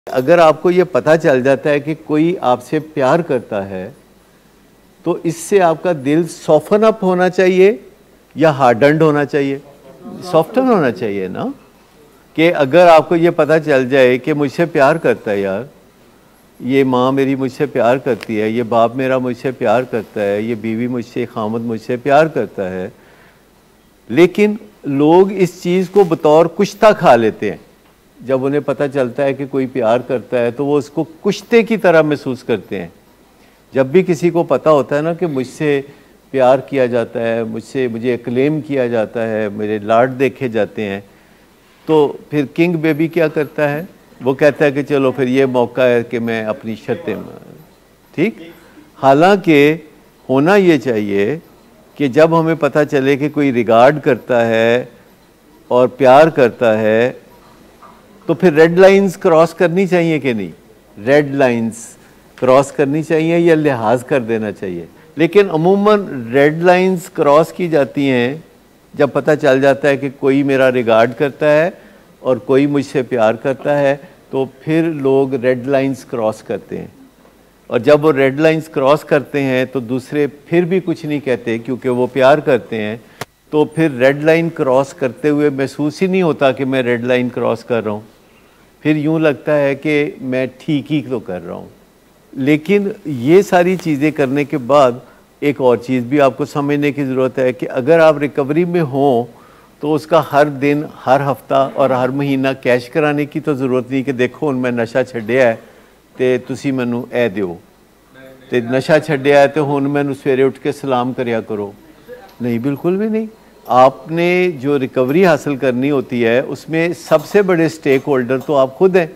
अगर आपको ये पता चल जाता है कि कोई आपसे प्यार करता है तो इससे आपका दिल सॉफ्टन अप होना चाहिए या हार्डन्ड होना चाहिए? सॉफ्टन होना चाहिए ना। कि अगर आपको ये पता चल जाए कि मुझसे प्यार करता है यार, ये माँ मेरी मुझसे प्यार करती है, ये बाप मेरा मुझसे प्यार करता है, ये बीवी मुझसे, खामद मुझसे प्यार करता है, लेकिन लोग इस चीज़ को बतौर कुश्ता खा लेते हैं। जब उन्हें पता चलता है कि कोई प्यार करता है तो वो उसको कुश्ते की तरह महसूस करते हैं। जब भी किसी को पता होता है ना कि मुझसे प्यार किया जाता है, मुझे क्लेम किया जाता है, मेरे लाड देखे जाते हैं, तो फिर किंग बेबी क्या करता है? वो कहता है कि चलो फिर ये मौका है कि मैं अपनी शर्तें ठीक। हालांकि होना ये चाहिए कि जब हमें पता चले कि कोई रिगार्ड करता है और प्यार करता है तो फिर रेड लाइंस क्रॉस करनी चाहिए कि नहीं? रेड लाइंस क्रॉस करनी चाहिए या लिहाज कर देना चाहिए? लेकिन अमूमन रेड लाइंस क्रॉस की जाती हैं जब पता चल जाता है कि कोई मेरा रिगार्ड करता है और कोई मुझसे प्यार करता है, तो फिर लोग रेड लाइंस क्रॉस करते हैं। और जब वो रेड लाइंस क्रॉस करते हैं तो दूसरे फिर भी कुछ नहीं कहते क्योंकि वो प्यार करते हैं, तो फिर रेड लाइन क्रॉस करते हुए महसूस ही नहीं होता कि मैं रेड लाइन क्रॉस कर रहा हूँ। फिर यूँ लगता है कि मैं ठीक ही तो कर रहा हूँ। लेकिन ये सारी चीज़ें करने के बाद एक और चीज़ भी आपको समझने की ज़रूरत है कि अगर आप रिकवरी में हों तो उसका हर दिन, हर हफ्ता और हर महीना कैश कराने की तो ज़रूरत नहीं कि देखो हुण मैं नशा छड्डिया है तो तुसी मैनू ए दिओ, तो नशा छड्डिया है तो हुण मैनू सवेरे उठ के सलाम करिया करो। नहीं, बिल्कुल भी नहीं। आपने जो रिकवरी हासिल करनी होती है उसमें सबसे बड़े स्टेक होल्डर तो आप खुद हैं,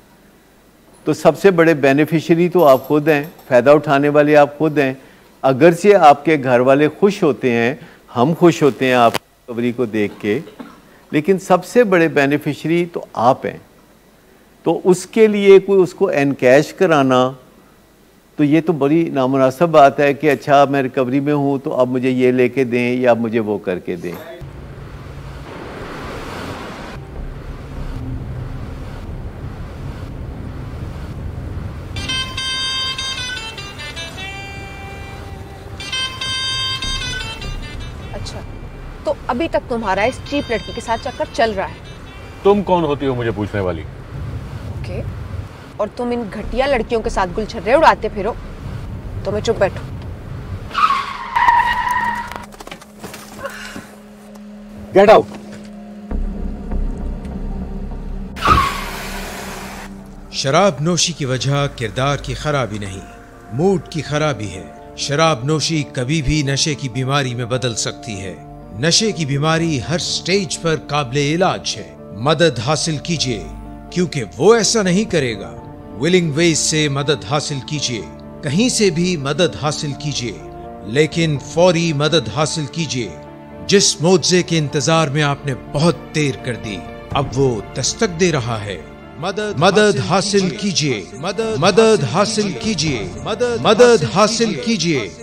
तो सबसे बड़े बेनिफिशियरी तो आप खुद हैं, फ़ायदा उठाने वाले आप खुद हैं। अगरचे आपके घर वाले खुश होते हैं, हम खुश होते हैं आप रिकवरी को देख के, लेकिन सबसे बड़े बेनिफिशियरी तो आप हैं। तो उसके लिए कोई उसको एनकैश कराना तो ये तो बड़ी नामुनासिब बात है कि अच्छा मैं रिकवरी में हूँ तो अब मुझे ये लेके दें या मुझे वो करके दें। अच्छा, तो अभी तक तुम्हारा इस चीप लड़की के साथ चक्कर चल रहा है? तुम कौन होती हो मुझे पूछने वाली? ओके, और तुम इन घटिया लड़कियों के साथ गुलछर्रे उड़ाते फिरो तो मैं चुप बैठूं? Get out. शराब नोशी की वजह किरदार की खराबी नहीं, मूड की खराबी है। शराब नोशी कभी भी नशे की बीमारी में बदल सकती है। नशे की बीमारी हर स्टेज पर काबिले इलाज है। मदद हासिल कीजिए क्योंकि वो ऐसा नहीं करेगा। विलिंग वेज से मदद हासिल कीजिए, कहीं से भी मदद हासिल कीजिए, लेकिन फौरी मदद हासिल कीजिए। जिस मोज़े के इंतजार में आपने बहुत देर कर दी, अब वो दस्तक दे रहा है। मदद हासिल कीजिए, मदद हासिल कीजिए, मदद हासिल कीजिए।